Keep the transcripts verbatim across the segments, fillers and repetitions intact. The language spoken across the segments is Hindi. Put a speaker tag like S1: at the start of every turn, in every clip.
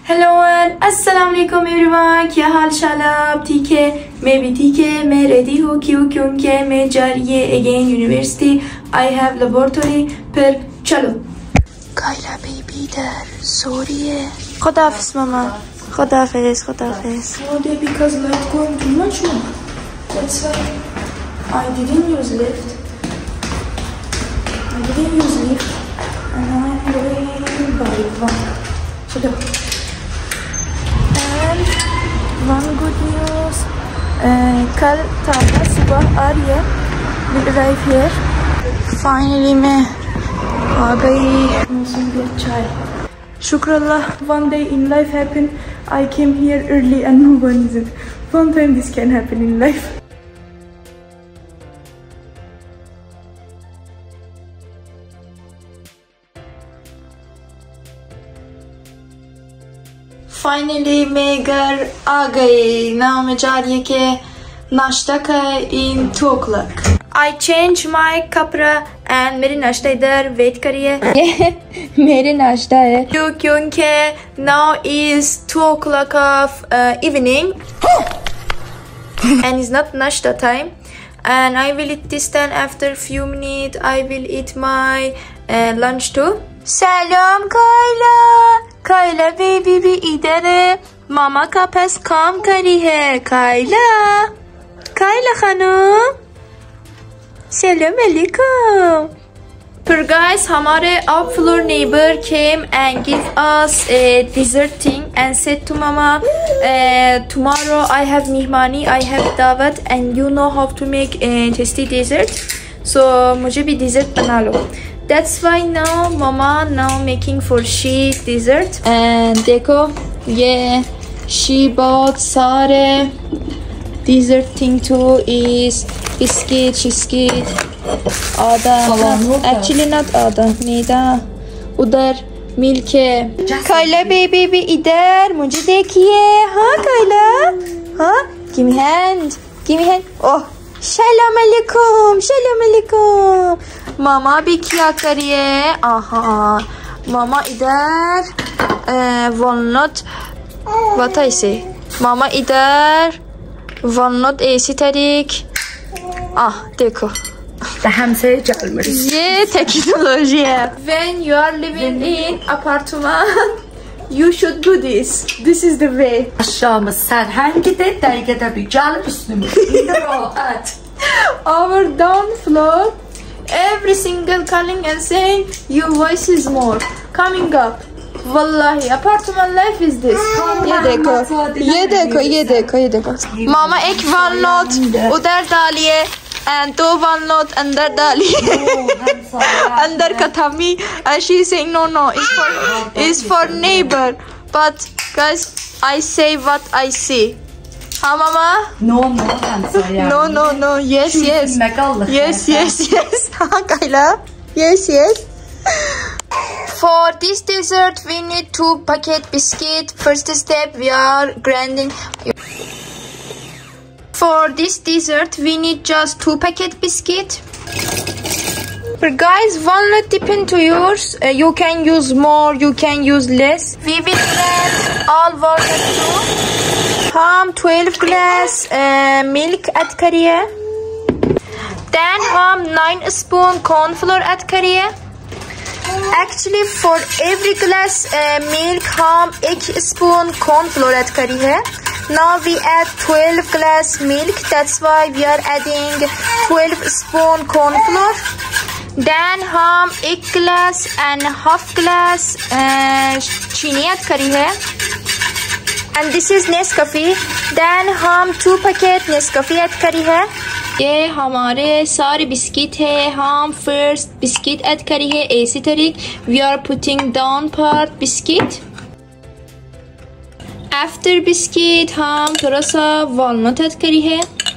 S1: हेलो अस्सलाम वालेकुम एवरीवन, क्या हाल चाल है आप? ठीक है, मैं भी ठीक है। मैं रेडी हूँ क्यों क्योंकि मैं जा रही है again university. I have laboratory. फिर चलो। कायला बेबी इधर सो रही है। खुदा हाफिज मामा, खुदा हाफिज, खुदा हाफिज। Oh, they because light going too much now. That's why I didn't use lift. I didn't use lift, and I'm going by one. चलो। One good news, uh, कल ताज़ा सुबह आ रही है। We arrive here. Finally मैं आ गई। मौसम भी अच्छा है, शुक्र Allah. One day in life happened. I came here early and no one is it. One time this can happen in life. Finally मैं घर आ गई। नाउ मैं जा रही है कि नाश्ता का in two o'clock. I change my कपड़ा एंड मेरी नाश्ता इधर वेट करिए। मेरे नाश्ता है क्यों क्योंकि now is two o'clock of evening and is not नाश्ता time and I will eat this then after few minutes I will eat my uh, lunch too. Salam Kayla, Kayla baby भी इधर है। मामा का पास काम करी है। Kayla, Kayla खानम, सलाम अलैकुम। पर guys, हमारे up floor neighbor came and give us a dessert thing and said to mama, uh, tomorrow I have mihmani, I have dawat and you know how to make a tasty dessert, so मुझे भी dessert बना लो। That's why now mama now making for she dessert and देखो ये she bought सारे dessert thing too is biscuit, cheesecake, आधा एक्चुअली नॉट आधा मैदा, उधर मिल्क है। कायला बेबी भी इधर मुझे देखिए। हाँ कायला, हाँ give me hand, give me hand. Oh सलाम अलैकुम, सलाम अलैकुम। मामा भी क्या करिए। आहा मामा इधर वॉलनट व्हाट आई से। मामा इधर वॉलनट ऐसी तरीक। आह देखो ये टेक्नोलॉजी है। When you are living in apartment, you should do this. This is the way.
S2: aşağımız serhengide, dergede bir cal üstümüz. İyi rahat.
S1: Our down floor, every single calling and saying your voice is more coming up. Wallahi, apartment life is this. ये देखो, ये देखो, ये देखो, ये देखो। मामा एक walnut उधर डालिए and दो walnut अंदर डालिए। अंदर का थमी and she saying no no it's for it's for neighbor but guys I say what I see. हाँ मामा?
S2: No no hamsaya.
S1: No no no yes yes yes yes yes। हाँ Kayla yes yes। For this dessert we need two packet biscuit. First step we are grinding. For this dessert we need just two packet biscuit. But guys, walnut depend to yours. Uh, you can use more, you can use less. We will blend all walnut too. Ham twelve glass uh, milk add kariye. Then ham nine spoon corn flour add kariye. Actually for every glass uh, milk हम एक spoon corn flour add करी है। Now we add twelve glass milk. That's why we are adding twelve spoon corn flour. Then हम एक glass and half glass uh, चीनी add करी है। And this is Nescafe. Then हम two packet Nescafe add करी है। ये हमारे सारे बिस्किट है। हम फर्स्ट बिस्किट ऐड करी है ऐसी तरीक। We are putting down part biscuit. After biscuit हम थोड़ा सा वॉलनट ऐड करी है।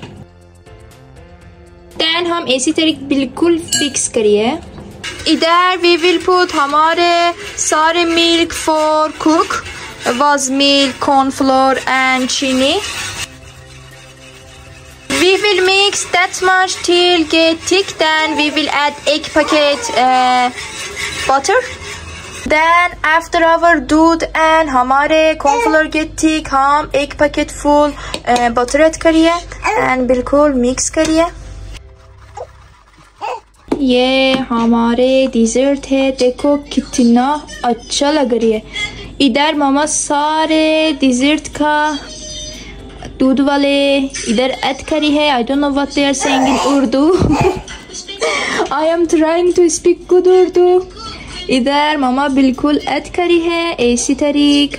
S1: देन हम ऐसी तरीक बिल्कुल फिक्स करिए। इधर वी विल पुट हमारे सारे milk for cook was milk, corn flour and chini. We will mix that much till get thick. Then we will add egg packet uh, butter. Then after our दूध and हमारे कॉर्नफ्लोर के ठीक हम एक पैकेट फुल बटर ऐड करिए and बिल्कुल मिक्स करिए। ये हमारे डिजर्ट है, देखो कितना अच्छा लग रही है। इधर मामा सारे डिजर्ट का दूध वाले इधर ऐड करी है। I don't know what they are saying in Urdu. I am trying to speak good Urdu. इधर मामा बिल्कुल ऐड करी है ऐसी तरीक।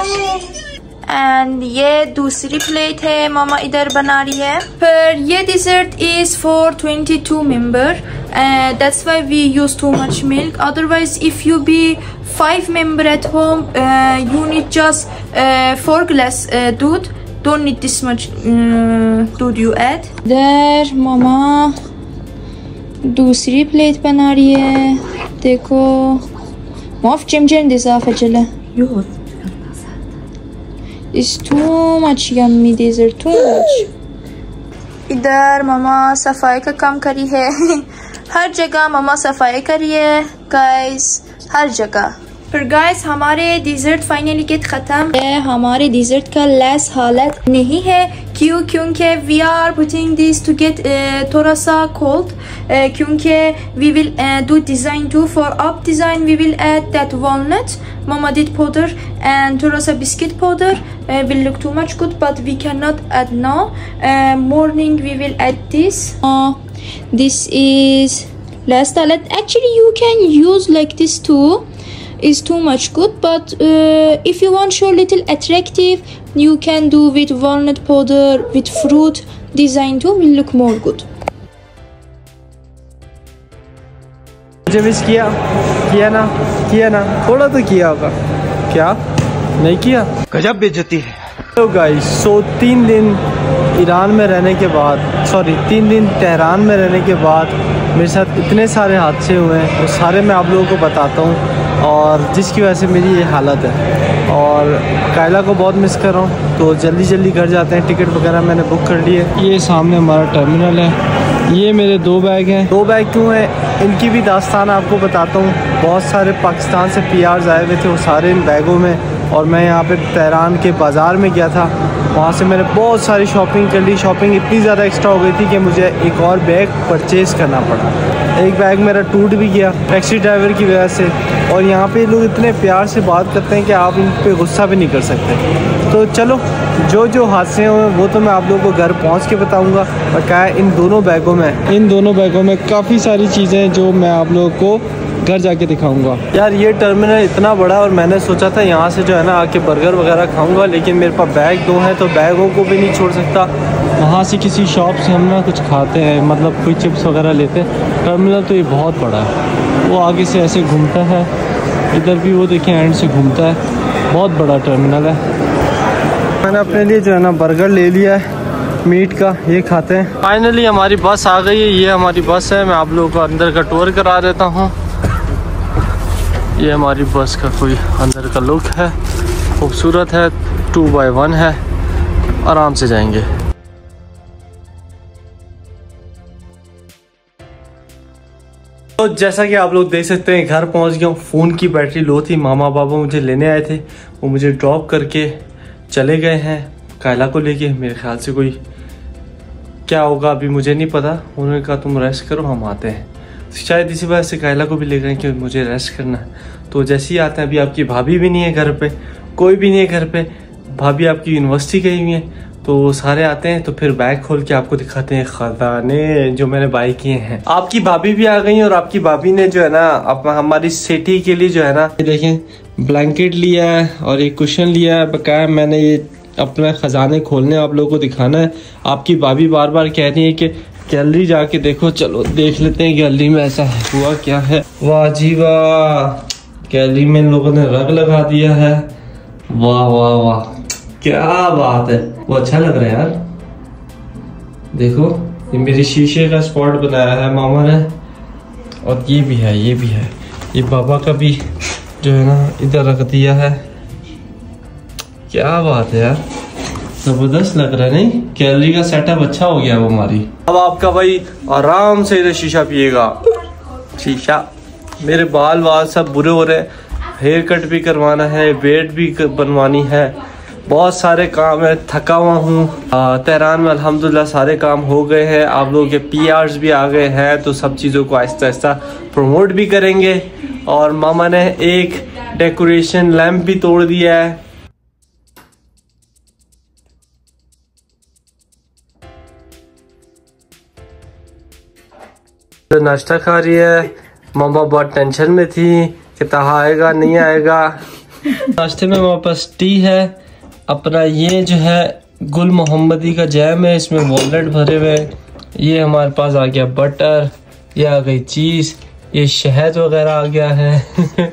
S1: एंड ये दूसरी प्लेट है मामा इधर बना रही है। पर ये dessert is for twenty-two member and that's why we use too much milk. Otherwise if you be five member at home uh, you need just uh, four glass uh, दूध, don't need this much uh, दूध you add. इधर मामा दूसरी प्लेट बना रही है, देखो माफ चमचन दिसाफ चला। It's too much yummy dessert, too much. इधर मामा सफाई का काम करी है। हर जगह मामा सफाई करी है गाइस, हर जगह। पर गाइस हमारे डिजर्ट फाइनली के खत्म है। हमारे डिजर्ट का लेस हालत नहीं है, क्यों? क्योंकि we are putting this to get थोड़ा सा कोल्ड, क्योंकि we will do design to. For up design we will add that walnut mama did powder and थोड़ा सा biscuit powder uh, will look too much good but we cannot add now. Uh, morning we will add this. Uh, this is last salad. Actually you can use like this too, is too much good, but uh, if you want show little attractive you can do with walnut powder with fruit design too, will look more good.
S3: मुझे मिस किया किया ना किया ना थोड़ा तो किया होगा, क्या नहीं किया? गजब बेइज्जती है। तो गाइस सो तीन दिन ईरान में रहने के बाद, सॉरी तीन दिन तेहरान में रहने के बाद मेरे साथ इतने सारे हादसे हुए हैं, वो सारे मैं आप लोगों को बताता हूँ और जिसकी वजह से मेरी ये हालत है। और कायला को बहुत मिस कर रहा हूँ, तो जल्दी जल्दी घर जाते हैं। टिकट वगैरह मैंने बुक कर ली है। ये सामने हमारा टर्मिनल है। ये मेरे दो बैग हैं। दो बैग क्यों हैं इनकी भी दास्तान आपको बताता हूँ। बहुत सारे पाकिस्तान से पी आर्स आए हुए थे, वो सारे इन बैगों में। और मैं यहाँ पे तेहरान के बाज़ार में गया था, वहाँ से मैंने बहुत सारी शॉपिंग कर ली। शॉपिंग इतनी ज़्यादा एक्स्ट्रा हो गई थी कि मुझे एक और बैग परचेज़ करना पड़ा। एक बैग मेरा टूट भी गया टैक्सी ड्राइवर की वजह से। और यहाँ पे लोग इतने प्यार से बात करते हैं कि आप इन पे गुस्सा भी नहीं कर सकते। तो चलो जो जो हादसे हुए वो तो मैं आप लोगों को घर पहुँच के बताऊँगा। और क्या है इन दोनों बैगों में इन दोनों बैगों में काफ़ी सारी चीज़ें जो मैं आप लोगों को घर जाके दिखाऊंगा। यार ये टर्मिनल इतना बड़ा है और मैंने सोचा था यहाँ से जो है ना आके बर्गर वगैरह खाऊंगा, लेकिन मेरे पास बैग दो हैं तो बैगों को भी नहीं छोड़ सकता। वहाँ से किसी शॉप से हम ना कुछ खाते हैं, मतलब कोई चिप्स वगैरह लेते हैं। टर्मिनल तो ये बहुत बड़ा है, वो आगे से ऐसे घूमता है, इधर भी वो देखें एंड से घूमता है। बहुत बड़ा टर्मिनल है। मैंने अपने लिए जो है ना बर्गर ले लिया है मीट का, ये खाते हैं। फाइनली हमारी बस आ गई है, ये हमारी बस है। मैं आप लोगों को अंदर का टूर करा देता हूँ। ये हमारी बस का कोई अंदर का लुक है, खूबसूरत है, टू बाई वन है, आराम से जाएंगे। तो जैसा कि आप लोग देख सकते हैं घर पहुंच गया हूँ। फ़ोन की बैटरी लो थी, मामा बाबा मुझे लेने आए थे, वो मुझे ड्रॉप करके चले गए हैं कायला को लेके। मेरे ख्याल से कोई क्या होगा अभी मुझे नहीं पता। उन्होंने कहा तुम रेस्ट करो हम आते हैं, शायद इसी वजह से कायला को भी ले गए कि मुझे रेस्ट करना है। तो जैसे ही आते हैं, अभी आपकी भाभी भी नहीं है घर पे, कोई भी नहीं है घर पे, भाभी आपकी यूनिवर्सिटी गई हुई है। तो सारे आते हैं तो फिर बैग खोल के आपको दिखाते हैं खजाने जो मैंने बाई किए हैं। आपकी भाभी भी आ गई और आपकी भाभी ने जो है ना अब हमारी सेठी के लिए जो है ना देखें ब्लैंकेट लिया है और एक कुशन लिया है। बकाया मैंने ये अपना खजाने खोलने आप लोगों को दिखाना है। आपकी भाभी बार बार कह रही है कि गैलरी जाके देखो, चलो देख लेते हैं गैलरी में ऐसा है हुआ क्या है। वाह जी वाह, गैलरी में लोगों ने रंग लगा दिया है। वाह वाह वाह, क्या बात है, वो अच्छा लग रहा है यार। देखो ये मेरे शीशे का स्पॉट बनाया है मामा ने, और ये भी है ये भी है, ये बाबा का भी जो है ना इधर रख दिया है। क्या बात है यार, जबरदस्त लग रहा है नहीं? गैलरी का सेटअप अच्छा हो गया वो हमारी। अब आपका भाई आराम से इधर शीशा पिएगा। शीशा, मेरे बाल वाल सब बुरे हो रहे हैं, हेयर कट भी करवाना है, बेड भी बनवानी है, बहुत सारे काम है। थका हुआ हूँ। तेहरान में अल्हम्दुलिल्लाह सारे काम हो गए हैं। आप लोगों के पी आर्स भी आ गए हैं, तो सब चीज़ों को आहिस्ता आहिस्ता प्रमोट भी करेंगे। और मामा ने एक डेकोरेशन लैम्प भी तोड़ दिया है। तो नाश्ता खा रही है। मामा बहुत टेंशन में थी कि तहा आएगा नहीं आएगा। नाश्ते में हमारे पास टी है अपना, ये जो है गुल मोहम्मदी का जैम है, इसमें वॉलनट भरे हुए। ये हमारे पास आ गया बटर, ये आ गई चीज़, ये शहद वगैरह आ गया है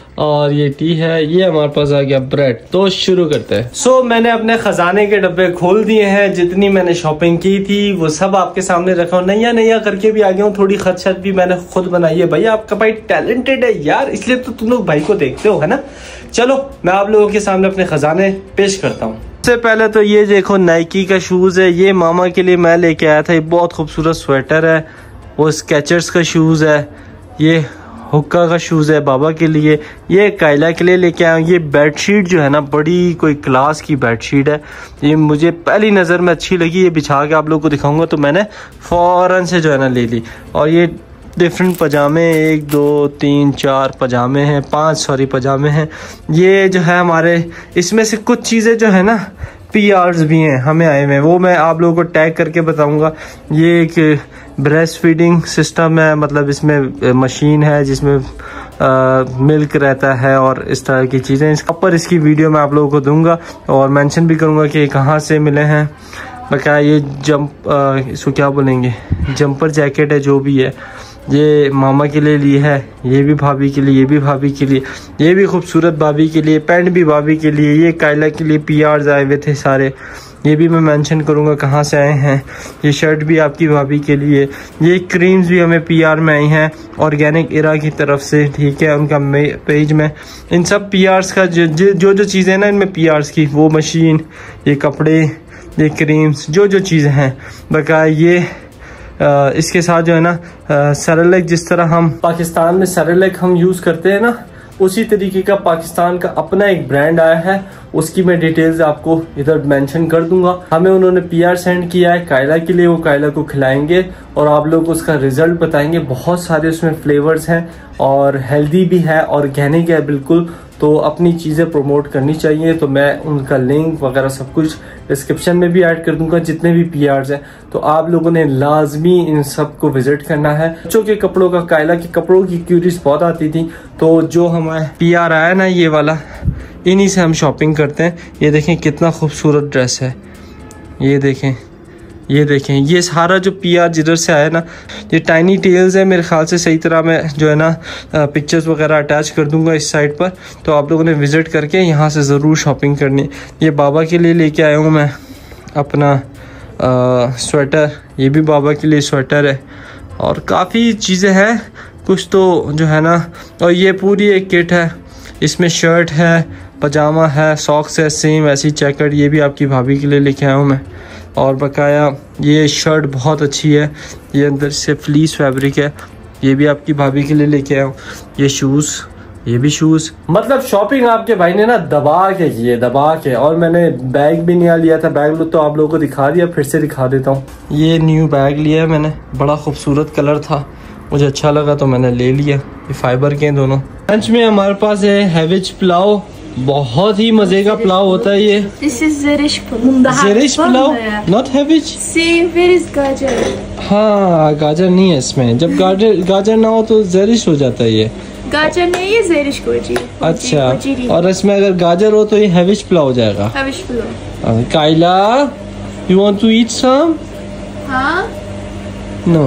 S3: और ये टी है। ये हमारे पास आ गया ब्रेड। तो शुरू करते हैं। सो so, मैंने अपने खजाने के डब्बे खोल दिए हैं। जितनी मैंने शॉपिंग की थी वो सब आपके सामने रखा हूँ। नया नया करके भी आ गया हूँ। थोड़ी खत शत भी मैंने खुद बनाई है। भाई आपका भाई टैलेंटेड है यार, इसलिए तो तुम लोग भाई को देखते हो, है ना। चलो मैं आप लोगों के सामने अपने खजाने पेश करता हूँ। सबसे पहले तो ये देखो नाइकी का शूज है। ये मामा के लिए मैं लेके आया था। ये बहुत खूबसूरत स्वेटर है। वो स्केचर्स का शूज है। ये हुक्का का शूज है बाबा के लिए। ये कायला के लिए लेके आया हूँ। ये बेडशीट जो है ना, बड़ी कोई क्लास की बेडशीट है। ये मुझे पहली नज़र में अच्छी लगी। ये बिछा के आप लोगों को दिखाऊंगा, तो मैंने फौरन से जो है ना ले ली। और ये डिफरेंट पजामे, एक दो तीन चार पजामे हैं, पांच सॉरी पजामे हैं। ये जो है हमारे, इसमें से कुछ चीज़ें जो है ना पी आर्स भी हैं हमें आए हुए, वो मैं आप लोगों को टैग करके बताऊंगा। ये एक ब्रेस्ट फीडिंग सिस्टम है, मतलब इसमें मशीन है जिसमें आ, मिल्क रहता है और इस तरह की चीज़ें। इसका पर इसकी वीडियो मैं आप लोगों को दूंगा और मेंशन भी करूंगा कि कहाँ से मिले हैं। बकाया ये जंप, इसको क्या बोलेंगे, जंपर जैकेट है जो भी है। ये मामा के लिए ली है, ये भी भाभी के लिए, ये भी भाभी के लिए, ये भी खूबसूरत भाभी के लिए, पैंट भी भाभी के लिए। ये कायला के लिए पी आर्स आए हुए थे सारे, ये भी मैं मेंशन करूंगा कहाँ से आए हैं। ये शर्ट भी आपकी भाभी के लिए। ये क्रीम्स भी हमें पी आर में आई हैं ऑर्गेनिक इरा की तरफ से, ठीक है, उनका पेज में। इन सब पी आर्स का जो जो जो चीज़ें ना इनमें पी आर्स की, वो मशीन, ये कपड़े, ये क्रीम्स, जो जो चीज़ें हैं। बकाया ये आ, इसके साथ जो है ना सेरेलैक, जिस तरह हम पाकिस्तान में सेरेलैक हम यूज़ करते हैं ना, उसी तरीके का पाकिस्तान का अपना एक ब्रांड आया है। उसकी मैं डिटेल्स आपको इधर मेंशन कर दूंगा। हमें उन्होंने पीआर सेंड किया है कायला के लिए, वो कायला को खिलाएंगे और आप लोग को उसका रिजल्ट बताएंगे। बहुत सारे उसमें फ्लेवर्स हैं और हेल्दी भी है, ऑर्गेनिक है बिल्कुल। तो अपनी चीज़ें प्रमोट करनी चाहिए। तो मैं उनका लिंक वगैरह सब कुछ डिस्क्रिप्शन में भी ऐड कर दूंगा, जितने भी पी आर्स हैं। तो आप लोगों ने लाजमी इन सब को विजिट करना है। बच्चों के कपड़ों का, कायला के कपड़ों की क्यूरीज बहुत आती थी, तो जो हमारे पी आर आया ना ये वाला, इन्हीं से हम शॉपिंग करते हैं। ये देखें कितना खूबसूरत ड्रेस है, ये देखें, ये देखें। ये सारा जो पी आर जिधर से आया ना, ये टाइनी टेल्स है मेरे ख्याल से। सही तरह मैं जो है ना पिक्चर्स वगैरह अटैच कर दूंगा इस साइड पर, तो आप लोगों ने विज़िट करके यहाँ से ज़रूर शॉपिंग करनी। ये बाबा के लिए लेके आया हूँ मैं अपना स्वेटर, ये भी बाबा के लिए स्वेटर है। और काफ़ी चीज़ें हैं कुछ तो जो है ना। और ये पूरी एक किट है, इसमें शर्ट है, पजामा है, सॉक्स है सेम ऐसी चेकर्ड, ये भी आपकी भाभी के लिए लेके आया हूँ मैं। और बकाया ये शर्ट बहुत अच्छी है, ये अंदर से फ्लीस फैब्रिक है, ये भी आपकी भाभी के लिए लेके आया हूँ। ये शूज़, ये भी शूज़, मतलब शॉपिंग आपके भाई ने ना दबा के की है, दबा के। और मैंने बैग भी नया लिया था, बैग तो आप लोगों को दिखा दिया, फिर से दिखा देता हूँ। ये न्यू बैग लिया है मैंने, बड़ा खूबसूरत कलर था, मुझे अच्छा लगा तो मैंने ले लिया। ये फाइबर के दोनों। लंच में हमारे पास है हैविच पुलाव, बहुत ही मजे का पुलाव होता है ये।
S1: This is Zerish pulao.
S3: Zerish pulao, not हैविच।
S1: See, where is गाजर?
S3: हाँ गाजर नहीं है इसमें। जब गाजर गाजर ना हो तो ज़ेरिश हो जाता है ये।
S1: गाजर नहीं है, ज़ेरिश गोजी।
S3: अच्छा, और इसमें अगर गाजर हो तो ये हैविच पुलाव हो जाएगा।
S1: हैविच pulao.
S3: Kayla, you want to eat some?
S1: हाँ?
S3: No.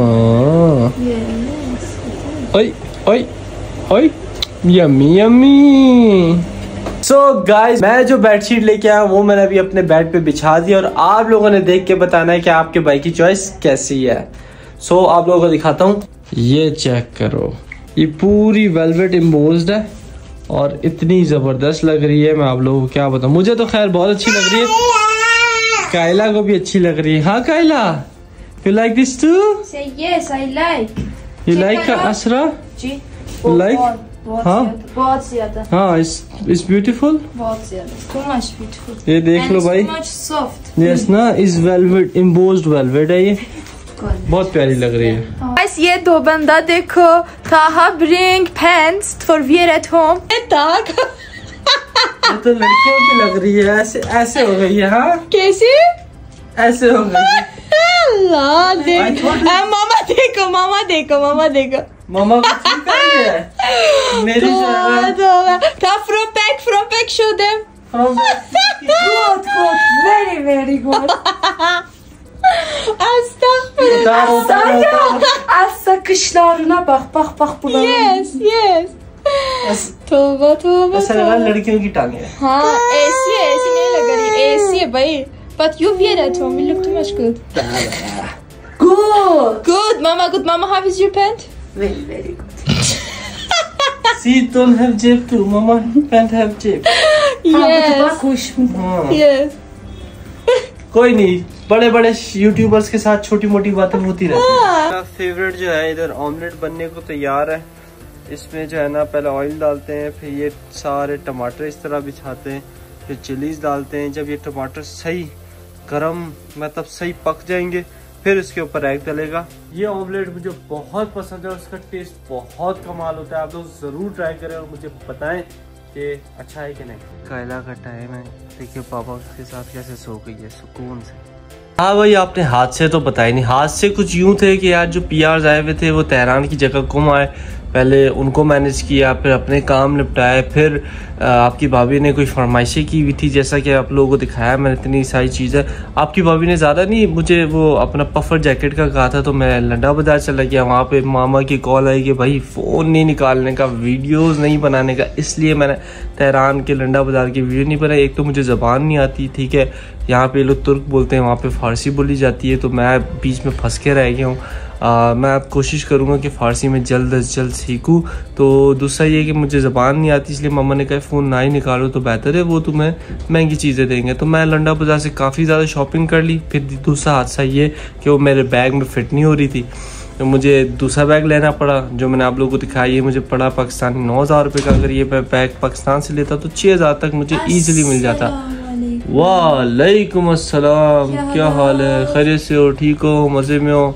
S3: ओए ओए ओए, यम्मी यम्मी। सो गाइस, मैं जो बेडशीट लेके आया वो मैंने अभी अपने बेड पे बिछा दी और आप लोगों ने देख के बताना है कि आपके भाई की चॉइस कैसी है। सो so, आप लोगों को दिखाता हूँ, ये चेक करो, ये पूरी वेलवेट एम्बोस्ड है और इतनी जबरदस्त लग रही है। मैं आप लोगों को क्या बताऊँ, मुझे तो खैर बहुत अच्छी लग रही है, कायला को भी अच्छी लग रही है। हाँ Kayla, you like this too?
S1: Say yes, I like.
S3: You like Asra?
S1: जी।
S3: You like?
S1: बहुत
S3: हाँ?
S1: ज्यादा, बहुत ज्यादा।
S3: हाँ, इट्स ब्यूटीफुल,
S1: बहुत ज्यादा, टू मच ब्यूटीफुल।
S3: ये देख लो भाई,
S1: मच सॉफ्ट।
S3: यस ना, इस वेलवेट, एम्बोस्ड वेलवेट है ये, बहुत प्यारी लग रही है।
S1: Guys, ये दो बंदा देखो, Taha bring pants for wear at home। ताक
S3: ये तो लड़कियों की लग रही है, ऐसे ऐसे हो गई है। हाँ,
S1: कैसे
S3: ऐसे हो गई है।
S1: अल्लाह देख, आ, मामा देखो, मामा देखो, मामा देखो,
S3: मामा को ठीक कर रही है मेरी
S1: था from back, from back, show them।
S2: Good, good, very, very good. Az sakışlarına bak, bak, bak bunlara.
S1: Yes, yes। तोबा तोबा।
S3: ऐसा लगा लड़कियों की टांगे हैं।
S1: हाँ, ऐसी है, ऐसी नहीं लग रही, ऐसी है भाई। But you wear at home, you look too much good।
S2: Good.
S1: Good, mama, good. Mama, how is your pant?
S2: Very, very good.
S3: See, don't have jib too, mama. Can't have jib.
S1: Yes,
S2: Bak hoş mu?
S3: हाँ,
S1: yes।
S3: कोई नहीं, बड़े बड़े यूट्यूबर्स के साथ छोटी मोटी बातें होती रहती हैं। मेरा फेवरेट जो है, इधर ऑमलेट बनने को तैयार है। इसमें जो है ना, पहले ऑयल डालते हैं, फिर ये सारे टमाटर इस तरह बिछाते हैं, फिर चिलीज डालते हैं। जब ये टमाटर सही गरम मतलब सही पक जाएंगे, फिर इसके ऊपर एग डलेगा। ये ऑमलेट मुझे बहुत पसंद है, उसका टेस्ट बहुत कमाल होता है। आप लोग जरूर ट्राई करें और मुझे बताएं कि अच्छा है कि नहीं। कायला का टाइम है, देखिए पापा के साथ कैसे सो गई है सुकून से। हाँ भाई, आपने हाथ से तो बताया नहीं। हाथ से कुछ यूं थे कि यार जो पी आर आए हुए थे वो तेहरान की जगह गुम आए, पहले उनको मैनेज किया, फिर अपने काम निपटाए, फिर आपकी भाभी ने कोई फरमाइशें की हुई थी, जैसा कि आप लोगों को दिखाया मैंने इतनी सारी चीज़ें। आपकी भाभी ने ज़्यादा नहीं, मुझे वो अपना पफर जैकेट का कहा था, तो मैं लंडा बाजार चला गया। वहाँ पे मामा की कॉल आई कि भाई फ़ोन नहीं निकालने का, वीडियोज़ नहीं बनाने का, इसलिए मैंने तेहरान के लंडा बाजार की वीडियो नहीं बनाई। एक तो मुझे ज़बान नहीं आती, ठीक है, यहाँ पे लोग तुर्क बोलते हैं, वहाँ पे फ़ारसी बोली जाती है, तो मैं बीच में फंस के रह गया हूँ। आ, मैं अब कोशिश करूँगा कि फ़ारसी में जल्द अज जल्द सीखूँ। तो दूसरा ये कि मुझे ज़बान नहीं आती, इसलिए मम्मा ने कहा फ़ोन ना ही निकालो तो बेहतर है, वो तुम्हें महंगी चीज़ें देंगे। तो मैं लंडा बाज़ार से काफ़ी ज़्यादा शॉपिंग कर ली। फिर दूसरा हादसा ये कि वो मेरे बैग में फ़िट नहीं हो रही थी, तो मुझे दूसरा बैग लेना पड़ा, जो मैंने आप लोगों को दिखाया। ये मुझे पड़ा पाकिस्तानी नौ हज़ार रुपये का। अगर ये बैग पाकिस्तान से लेता तो छः हज़ार तक मुझे ईजिली मिल जाता। वालेकुम अस्सलाम, क्या हाल है? खैरियत से हो? ठीक हो? मज़े में हो?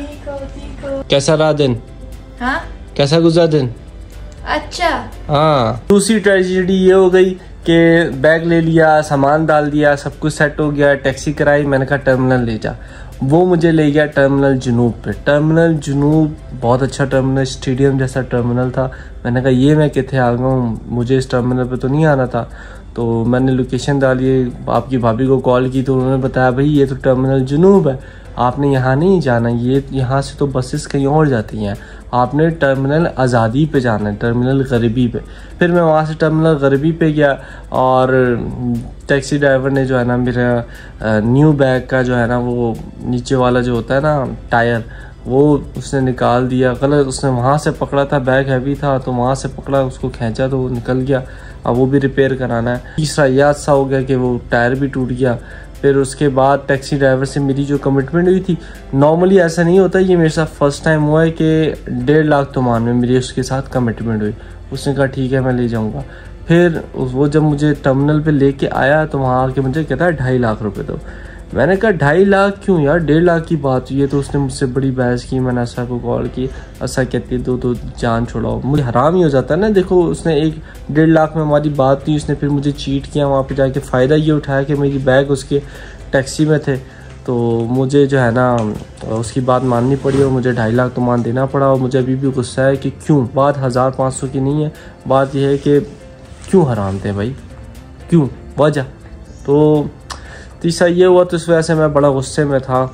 S3: कैसा रहा दिन?
S1: हाँ,
S3: कैसा गुजरा दिन?
S1: अच्छा।
S3: हाँ, दूसरी ट्रेजेडी ये हो गई कि बैग ले लिया, सामान डाल दिया, सब कुछ सेट हो गया, टैक्सी कराई, मैंने कहा टर्मिनल ले जा। वो मुझे ले गया टर्मिनल जुनूब पे। टर्मिनल जुनूब बहुत अच्छा टर्मिनल, स्टेडियम जैसा टर्मिनल था। मैंने कहा ये मैं कितने आ गया हूँ, मुझे इस टर्मिनल पे तो नहीं आना था। तो मैंने लोकेशन डाली, आपकी भाभी को कॉल की, तो उन्होंने बताया भाई ये तो टर्मिनल जुनूब है, आपने यहाँ नहीं जाना, ये यहाँ से तो बसेस कहीं और जाती हैं, आपने टर्मिनल आज़ादी पे जाना है, टर्मिनल गरीबी पे। फिर मैं वहाँ से टर्मिनल गरीबी पे गया और टैक्सी ड्राइवर ने जो है ना मेरा न्यू बैग का जो है ना वो नीचे वाला जो होता है ना टायर, वो उसने निकाल दिया गलत। उसने वहाँ से पकड़ा था, बैग हैवी था, तो वहाँ से पकड़ा, उसको खींचा तो वो निकल गया। अब वो भी रिपेयर कराना है। तीसरा ये हादसा हो गया कि वो टायर भी टूट गया। फिर उसके बाद टैक्सी ड्राइवर से मेरी जो कमिटमेंट हुई थी, नॉर्मली ऐसा नहीं होता, ये मेरे साथ फर्स्ट टाइम हुआ है कि डेढ़ लाख तुमान में मेरी उसके साथ कमिटमेंट हुई। उसने कहा ठीक है मैं ले जाऊँगा। फिर वो जब मुझे टर्मिनल पे लेके आया तो वहाँ आके मुझे कहता है ढाई लाख रुपए दो। मैंने कहा ढाई लाख क्यों यार, डेढ़ लाख की बात हुई है। तो उसने मुझसे बड़ी बहस की। मैंने असा को कॉल की, असा कहती दो तो जान छोड़ाओ। मुझे हराम ही हो जाता है ना। देखो उसने एक डेढ़ लाख में हमारी बात की, उसने फिर मुझे चीट किया। वहाँ पे जाके फ़ायदा ये उठाया कि मेरी बैग उसके टैक्सी में थे, तो मुझे जो है ना उसकी बात माननी पड़ी और मुझे ढाई लाख तुमान देना पड़ा। और मुझे अभी भी गुस्सा है कि क्यों, बात हज़ार पाँच सौ की नहीं है, बात यह है कि क्यों हराम थे भाई, क्यों वजह। तो तीसरा ये हुआ, तो इस वजह से मैं बड़ा गुस्से में था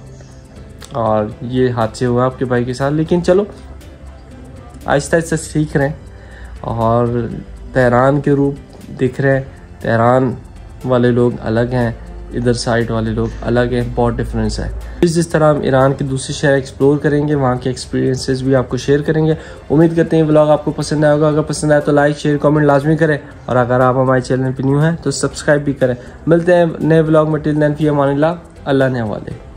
S3: और ये हादसे हुआ आपके भाई के साथ। लेकिन चलो आहिस्ता आहिस्ता सीख रहे हैं और तेहरान के रूप दिख रहे हैं। तेहरान वाले लोग अलग हैं, इधर साइड वाले लोग अलग हैं, बहुत डिफरेंस है। इस जिस तरह हम ईरान के दूसरे शहर एक्सप्लोर करेंगे, वहाँ के एक्सपीरियंसेस भी आपको शेयर करेंगे। उम्मीद करते हैं व्लॉग आपको पसंद आएगा। अगर पसंद आए तो लाइक शेयर कमेंट लाजमी करें, और अगर आप हमारे चैनल पर न्यू हैं तो सब्सक्राइब भी करें। मिलते हैं नए व्लॉग में। टिल देन फी अमानिल्लाह, अल्लाह ने हवाले।